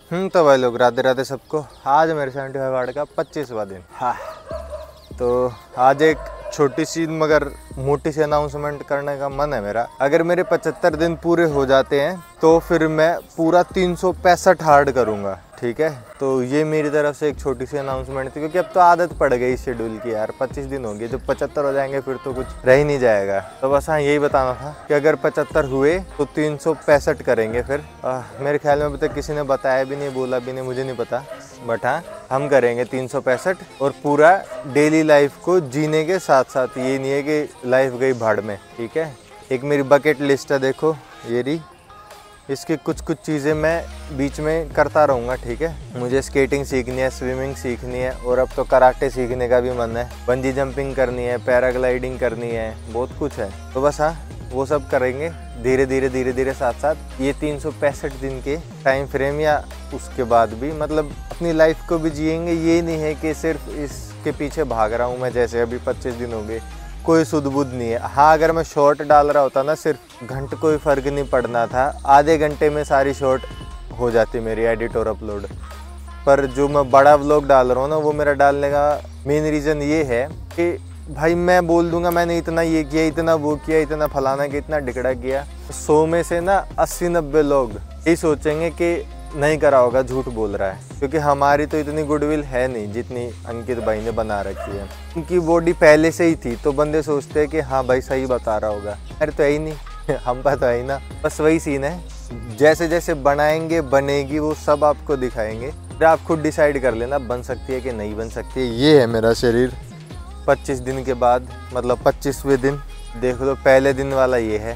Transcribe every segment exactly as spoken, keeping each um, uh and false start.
हम्म तो भाई लोग राधे राधे सबको। आज मेरे सेवेंटी फाइव वार्ड का पच्चीसवां दिन। हाँ, तो आज एक छोटी सी मगर मोटी सी अनाउंसमेंट करने का मन है मेरा। अगर मेरे पचहत्तर दिन पूरे हो जाते हैं तो फिर मैं पूरा तीन सौ पैंसठ हार्ड करूँगा, ठीक है। तो ये मेरी तरफ से एक छोटी सी अनाउंसमेंट थी, क्योंकि अब तो आदत पड़ गई शेड्यूल की यार। पच्चीस दिन हो गए, जब पचहत्तर हो जाएंगे फिर तो कुछ रह ही नहीं जाएगा। तो बस हाँ, यही बताना था कि अगर पचहत्तर हुए तो तीन सौ पैंसठ करेंगे फिर। आ, मेरे ख्याल में अभी तक किसी ने बताया भी नहीं, बोला भी नहीं, मुझे नहीं पता, बट हाँ हम करेंगे तीन सौ पैंसठ और पूरा डेली लाइफ को जीने के साथ साथ। ये नहीं है कि लाइफ गई भाड़ में, ठीक है। एक मेरी बकेट लिस्ट है, देखो ये रही। इसकी कुछ कुछ चीज़ें मैं बीच में करता रहूँगा, ठीक है। मुझे स्केटिंग सीखनी है, स्विमिंग सीखनी है, और अब तो कराटे सीखने का भी मन है। बंजी जंपिंग करनी है, पैराग्लाइडिंग करनी है, बहुत कुछ है। तो बस हाँ, वो सब करेंगे धीरे धीरे धीरे धीरे साथ साथ। ये तीन सौ पैंसठ दिन के टाइम फ्रेम या उसके बाद भी मतलब अपनी लाइफ को भी जिएंगे। ये नहीं है कि सिर्फ इसके पीछे भाग रहा हूँ मैं, जैसे अभी पच्चीस दिन हो गए, कोई सुध बुध नहीं है। हाँ, अगर मैं शॉर्ट डाल रहा होता ना, सिर्फ घंटे कोई फ़र्क नहीं पड़ना था, आधे घंटे में सारी शॉर्ट हो जाती मेरी एडिट और अपलोड। पर जो मैं बड़ा व्लॉग डाल रहा हूँ ना, वो मेरा डालने का मेन रीज़न ये है कि भाई मैं बोल दूंगा मैंने इतना ये किया, इतना वो किया, इतना फलाना किया, इतना ढिकड़ा किया। सौ में से ना अस्सी नब्बे लोग यही सोचेंगे कि नहीं करा होगा, झूठ बोल रहा है। क्योंकि हमारी तो इतनी गुडविल है नहीं जितनी अंकित भाई ने बना रखी है। उनकी बॉडी पहले से ही थी, तो बंदे सोचते हैं कि हाँ भाई सही बता रहा होगा। अरे तो है ही नहीं हम पर तो है ही ना। बस वही सीन है, जैसे जैसे बनाएंगे बनेगी वो सब आपको दिखाएंगे। फिर आप खुद डिसाइड कर लेना बन सकती है कि नहीं बन सकती है। ये है मेरा शरीर पच्चीस दिन के बाद, मतलब पच्चीसवें दिन। देख लो पहले दिन वाला ये है।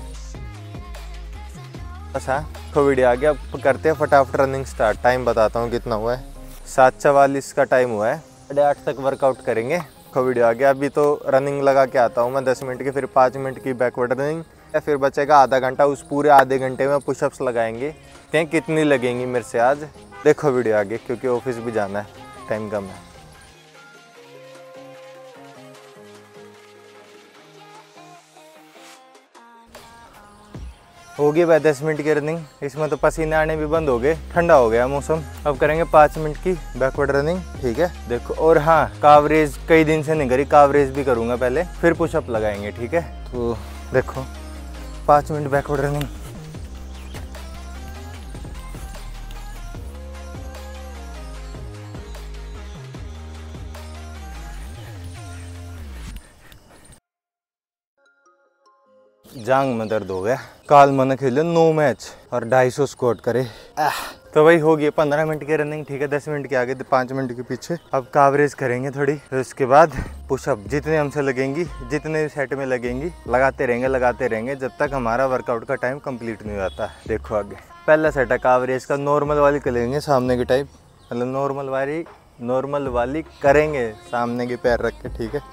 बस हाँ, तो वीडियो आ गया। अब करते हैं फटाफट रनिंग स्टार्ट। टाइम बताता हूँ कितना हुआ है, सात चवालीस का टाइम हुआ है। साढ़े आठ तक वर्कआउट करेंगे। तो वीडियो आ गया। अभी तो रनिंग लगा के आता हूँ मैं दस मिनट की, फिर पाँच मिनट की बैकवर्ड रनिंग, या फिर बचेगा आधा घंटा। उस पूरे आधे घंटे में पुशअप्स लगाएंगे। कहीं कितनी लगेंगी मेरे से आज, देखो वीडियो आगे, क्योंकि ऑफिस भी जाना है, टाइम कम है। हो गई भाई दस मिनट की रनिंग। इसमें तो पसीने आने भी बंद हो गए, ठंडा हो गया मौसम। अब करेंगे पाँच मिनट की बैकवर्ड रनिंग, ठीक है। देखो, और हाँ कावरेज कई दिन से नहीं करी, कावरेज भी करूँगा पहले, फिर पुशअप लगाएंगे, ठीक है। तो देखो पाँच मिनट बैकवर्ड रनिंग। जांग में दर्द हो गया। काल मैंने खेले नौ मैच और ढाई सौ स्क्वाट करे। तो भाई हो गई पंद्रह मिनट की रनिंग, ठीक है। दस मिनट के आगे, पाँच मिनट के पीछे। अब कावरेज करेंगे थोड़ी, फिर उसके बाद पुशअप जितने हमसे लगेंगी, जितने सेट में लगेंगी, लगाते रहेंगे लगाते रहेंगे जब तक हमारा वर्कआउट का टाइम कंप्लीट नहीं होता। देखो आगे पहला सेट है कावरेज का। नॉर्मल वाली करेंगे, सामने की टाइप, मतलब नॉर्मल वाली नॉर्मल वाली करेंगे सामने के पैर रख के, ठीक है।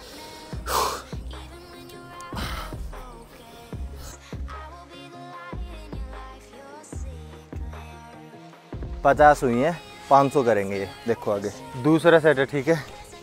पचास हुई है, पाँच सौ करेंगे ये। देखो आगे दूसरा सेट है, ठीक है।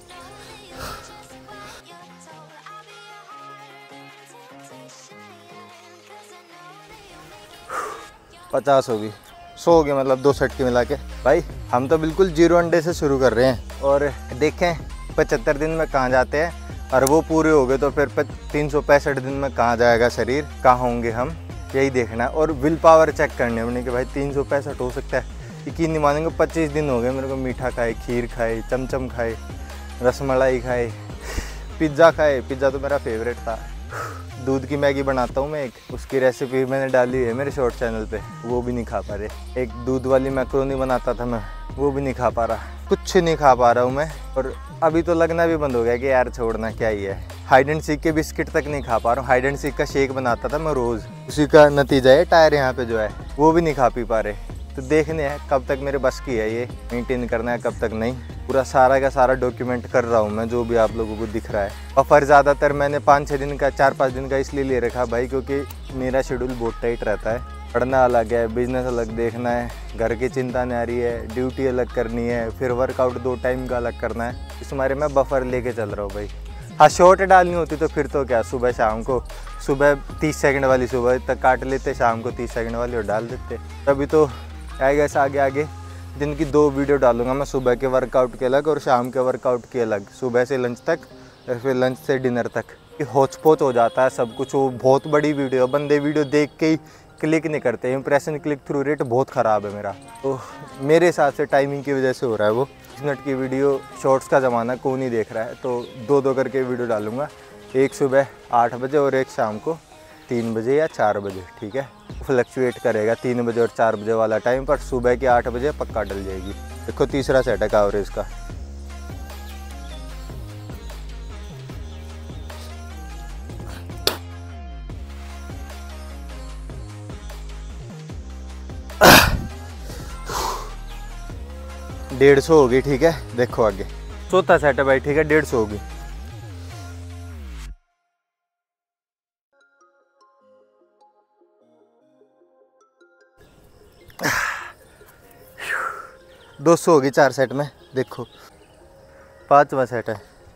पचास होगी, सौ हो गए, मतलब दो सेट के मिला के। भाई हम तो बिल्कुल जीरो अंडे से शुरू कर रहे हैं, और देखें पचहत्तर दिन में कहाँ जाते हैं। और वो पूरे हो गए तो फिर तीन सौ पैंसठ दिन में कहाँ जाएगा शरीर, कहाँ होंगे हम, यही देखना है। और विल पावर चेक करने हमने कि भाई तीन सौ पैंसठ हो सकता है। यकीन नहीं मानेंगे, पच्चीस दिन हो गए मेरे को मीठा खाए, खीर खाए, चमचम खाए, रसमलाई खाए, पिज़्ज़ा खाए। पिज़्ज़ा तो मेरा फेवरेट था। दूध की मैगी बनाता हूँ मैं एक, उसकी रेसिपी मैंने डाली है मेरे शॉर्ट चैनल पे, वो भी नहीं खा पा रहे। एक दूध वाली मैक्रोनी बनाता था मैं, वो भी नहीं खा पा रहा। कुछ नहीं खा पा रहा हूँ मैं। और अभी तो लगना भी बंद हो गया कि यार छोड़ना क्या ही है। हाइड एंड सीक के बिस्किट तक नहीं खा पा रहा हूँ। हाइड एंड सीक का शेक बनाता था मैं रोज़, उसी का नतीजा है टायर यहाँ पे जो है, वो भी नहीं खा पी पा रहे। तो देखने हैं कब तक मेरे बस की है ये मेंटेन करना है, कब तक नहीं। पूरा सारा का सारा डॉक्यूमेंट कर रहा हूँ मैं, जो भी आप लोगों को दिख रहा है। बफर ज़्यादातर मैंने पाँच छः दिन का, चार पाँच दिन का इसलिए ले रखा भाई, क्योंकि मेरा शेड्यूल बहुत टाइट रहता है। पढ़ना अलग है, बिजनेस अलग देखना है, घर की चिंता नहीं आ रही है, ड्यूटी अलग करनी है, फिर वर्कआउट दो टाइम का अलग करना है। इस मारे मैं बफर लेके चल रहा हूँ भाई। हाँ शॉर्ट डालनी होती तो फिर तो क्या, सुबह शाम को, सुबह तीस सेकंड वाली सुबह तक काट लेते, शाम को तीस सेकंड वाली और डाल देते। तभी तो आई गेस आगे आगे दिन की दो वीडियो डालूंगा मैं, सुबह के वर्कआउट के अलग और शाम के वर्कआउट के अलग, सुबह से लंच तक और फिर लंच से डिनर तक। होच पोच हो जाता है सब कुछ, वो बहुत बड़ी वीडियो, बंदे वीडियो देख के ही क्लिक नहीं करते, इंप्रेशन क्लिक थ्रू रेट बहुत ख़राब है मेरा। तो मेरे हिसाब से टाइमिंग की वजह से हो रहा है वो। बीस मिनट की वीडियो, शॉर्ट्स का ज़माना कौन नहीं देख रहा है, तो दो दो करके वीडियो डालूंगा, एक सुबह आठ बजे और एक शाम को तीन बजे या चार बजे, ठीक है। फ्लक्चुएट करेगा तीन बजे और चार बजे वाला टाइम, पर सुबह के आठ बजे पक्का डल जाएगी। देखो तीसरा सेट है कावरेज का। डेढ़ सौ होगी, ठीक है। देखो आगे चौथा सेट है भाई, ठीक है, डेढ़ सौ होगी। दो सौ होगी चार सेट में। देखो पांचवा सेट है।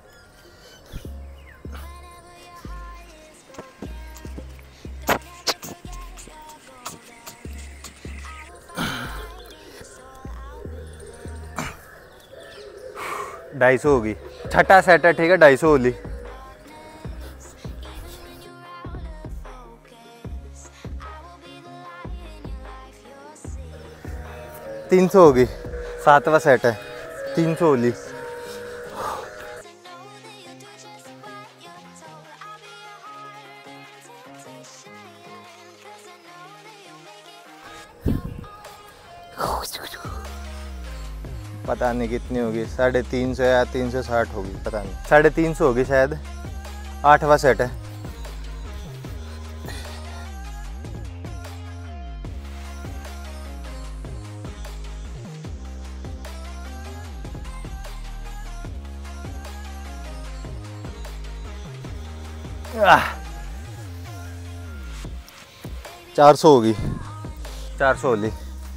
ढाई सौ होगी। छठा सेट है, ठीक है, ढाई सौ होली। तीन सौ होगी। सातवां सेट है, तीन सौ होली। पता नहीं कितनी होगी, साढ़े तीन सौ या तीन सौ साठ होगी, पता नहीं, साढ़े तीन सौ होगी शायद। आठवां सेट है। चार सौ होगी। चार सौ होली।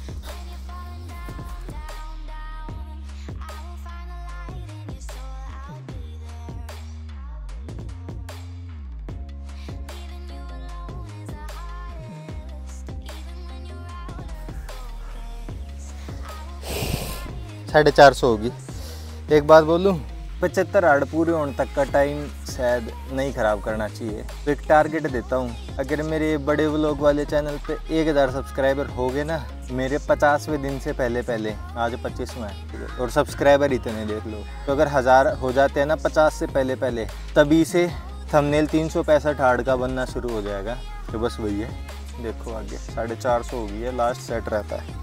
साढ़े चार सौ होगी। एक बात बोलूं, पचहत्तर हार्ड पूरे होने तक का टाइम शायद नहीं ख़राब करना चाहिए। तो एक टारगेट देता हूँ, अगर मेरे बड़े व्लॉग वाले चैनल पे एक हज़ार सब्सक्राइबर हो गए ना मेरे पचासवें दिन से पहले पहले, आज पच्चीसवां है और सब्सक्राइबर इतने देख लो, तो अगर हज़ार हो जाते हैं ना पचास से पहले पहले, तभी से थंबनेल तीन सौ पैंसठ हार्ड का बनना शुरू हो जाएगा। तो बस वही है। देखो आगे साढ़े चार सौ होगी है, लास्ट सेट रहता है।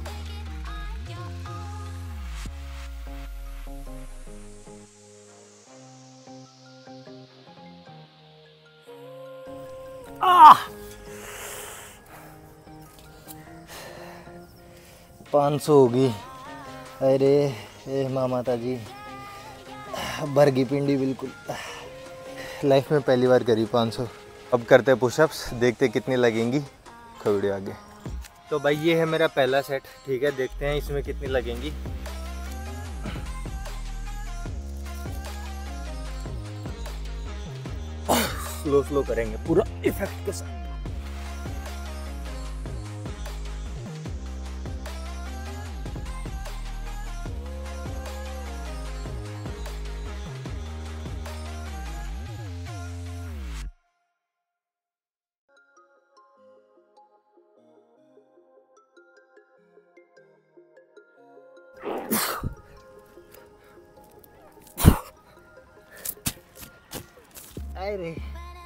पाँच सौ होगी। अरे ए माँ माता जी, भरगी पिंडी बिल्कुल। लाइफ में पहली बार करी पाँच सौ। अब करते पुशअप्स, देखते कितनी लगेंगी। वीडियो आगे। तो भाई ये है मेरा पहला सेट, ठीक है, देखते हैं इसमें कितनी लगेंगी। स्लो स्लो करेंगे पूरा इफेक्ट के साथ। अरे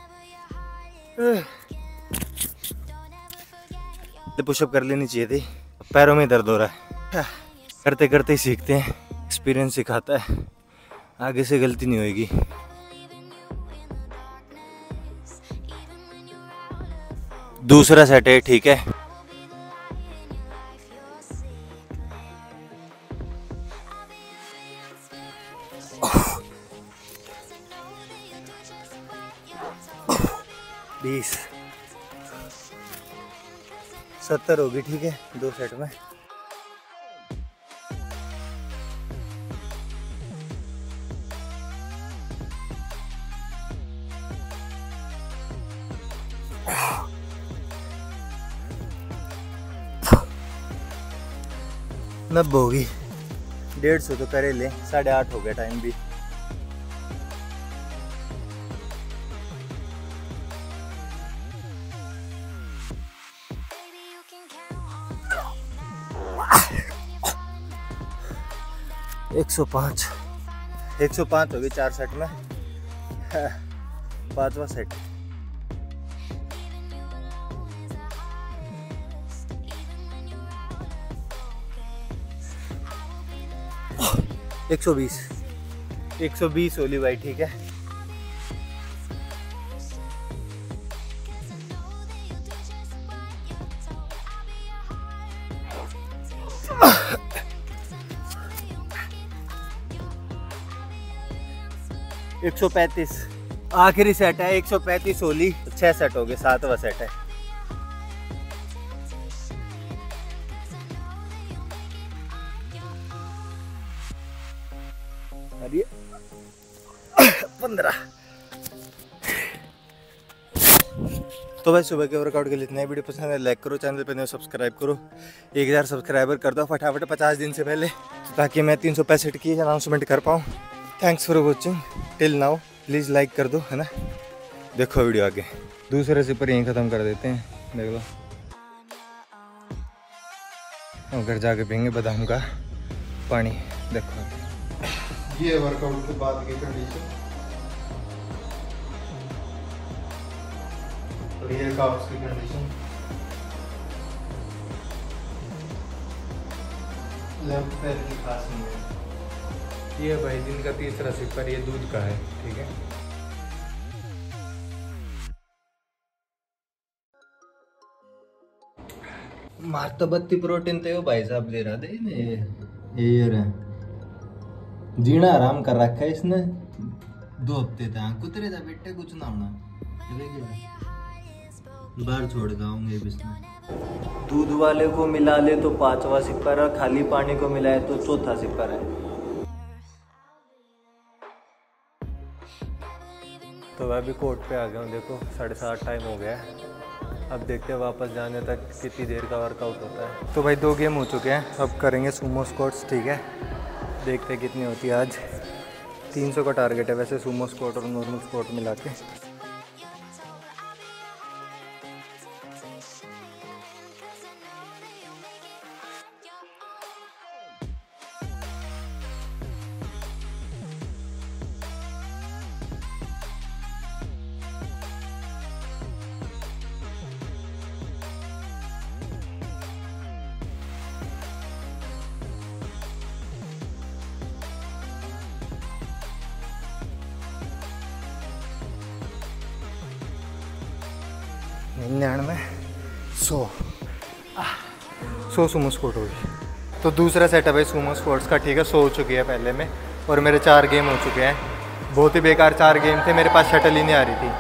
पुशअप कर लेनी चाहिए थी, पैरों में दर्द हो रहा है। करते करते ही सीखते हैं, एक्सपीरियंस सिखाता है, आगे से गलती नहीं होगी। दूसरा सेट है, ठीक है। बीस सत्तर होगी, ठीक है, दो सेट में। नब्बे होगी। डेढ़ सौ तो करे ले, साढ़े आठ हो गया टाइम भी। एक सौ पाँच एक सौ पाँच होगी चार सेट में, पांचवा सेट। एक सौ बीस एक सौ बीस ओली भाई, ठीक है। एक सौ पैंतीस आखिरी सेट है, एक सौ पैंतीस ओली, छह सेट हो गए, सातवां सेट है। अरे पंद्रह। तो भाई सुबह के वर्कआउट के लिए इतना ही। वीडियो पसंद है लाइक करो, चैनल पे नए सब्सक्राइब करो, एक हज़ार सब्सक्राइबर कर दो फटाफट पचास दिन से पहले, ताकि मैं तीन सौ पैंसठ की अनाउंसमेंट कर पाऊँ। Thanks for watching till now, please like कर दो, है ना। देखो वीडियो आगे, दूसरे सिपर यहीं ख़त्म कर देते हैं, देख लो। और घर जाके पियेंगे बादाम का पानी। देखो ये वर्कआउट के बाद की कंडीशन, और ये काफ्स की कंडीशन। लेफ्ट पैर की खास नहीं है। ये भाई दिन का तीसरा सिपर, ये दूध का है, ठीक है। मार तो बत्ती प्रोटीन थे भाई साहब दे रहा दे ये ये रहा। जीना आराम कर रखा है इसने, दो हफ्ते तक कुतरे था बेटे, कुछ ना होना, बाहर छोड़ जाऊंगे इसमें। दूध वाले को मिला ले तो पांचवा सिपर है, खाली पानी को मिलाए तो चौथा सिपर है। तो मैं भी कोर्ट पे आ गया हूँ, देखो साढ़े सात टाइम हो गया है। अब देखते हैं वापस जाने तक कितनी देर का वर्कआउट होता है। तो भाई दो गेम हो चुके हैं, अब करेंगे सूमो स्क्वाट्स, ठीक है। देखते हैं कितनी होती है आज। तीन सौ का टारगेट है वैसे सूमो स्क्वाट और नॉर्मल स्क्वाट मिला के। निन्यानवे सौ सौ सूमो स्क्वाट होगी। तो दूसरा सेटअप है सूमो स्क्वाट्स का, ठीक है। सौ हो चुकी है पहले में, और मेरे चार गेम हो चुके हैं। बहुत ही बेकार चार गेम थे, मेरे पास शटल ही नहीं आ रही थी।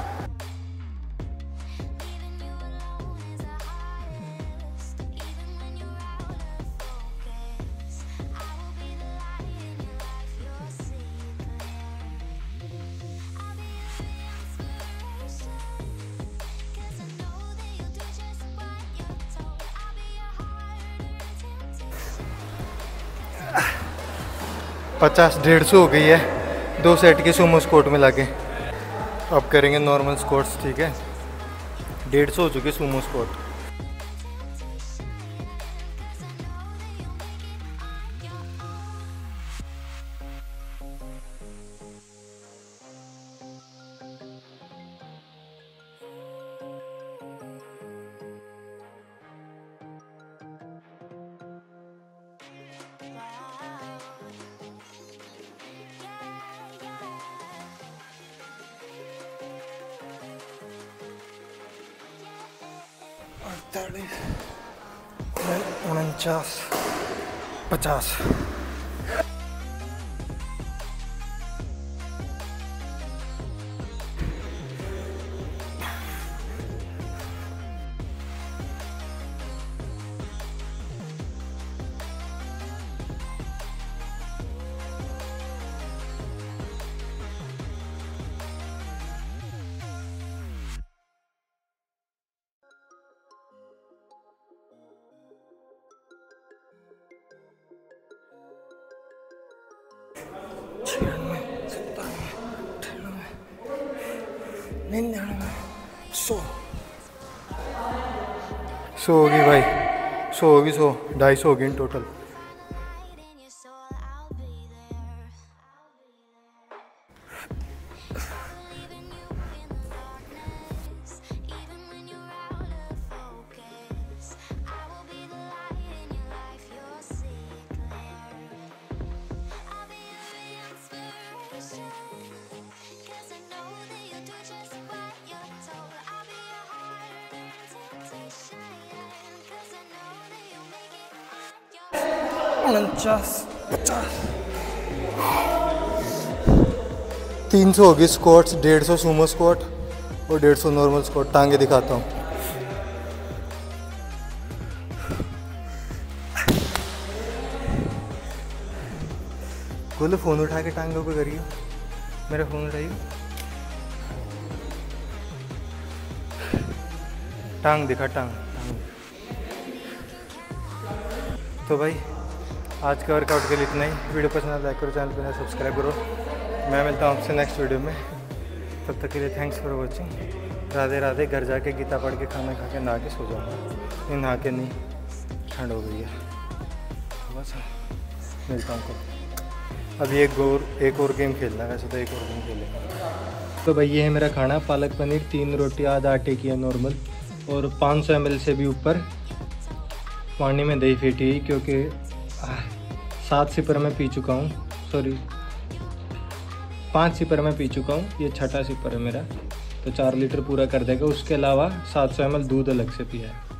पचास डेढ़ सौ हो गई है दो सेट की सूमो स्क्वाट मिला के। अब करेंगे नॉर्मल स्क्वाट्स, ठीक है। डेढ़ सौ हो चुकी है सूमो स्क्वाट। अड़तालीस, उनचास, पचास। निन्यानवे, सौ सौ होगी भाई, सौ होगी, सौ ढाई सौ होगी इन टोटल। उनचास, पचास, तीन सौ होगी स्क्वाट्स, डेढ़ सौ सुमो स्क्वाट और डेढ़ सौ नॉर्मल स्क्वाट। टांगे दिखाता हूँ। बोलो फ़ोन उठा के टांगों पे करिए, मेरा फ़ोन उठाइए। टांग दिखा, टांग, टांग। तो भाई आज का वर्कआउट के लिए इतना ही। वीडियो पसंद आया लाइक करो, चैनल पर सब्सक्राइब करो। मैं मिलता हूँ आपसे नेक्स्ट वीडियो में। तब तक के लिए thanks for watching. Radhe Radhe. घर जाके गीता पढ़ के खाना खा के नहा के सो जाऊँगा। नहीं नहा के नहीं, ठंड हो गई है। बस मिलता हूँ कल। अभी एक और एक और गेम खेलना है, वैसे तो एक और गेम खेलेंगे। तो भाई ये है मेरा खाना, पालक पनीर, तीन रोटी आधा आटे की है नॉर्मल, और पाँच सौ एम एल से भी ऊपर पानी में दही फेंटी हुई, क्योंकि सात सिपर में पी चुका हूँ, सॉरी पाँच सिपर में पी चुका हूँ, ये छठा सिपर है मेरा, तो चार लीटर पूरा कर देगा। उसके अलावा सात सौ एम एल दूध अलग से पिया है।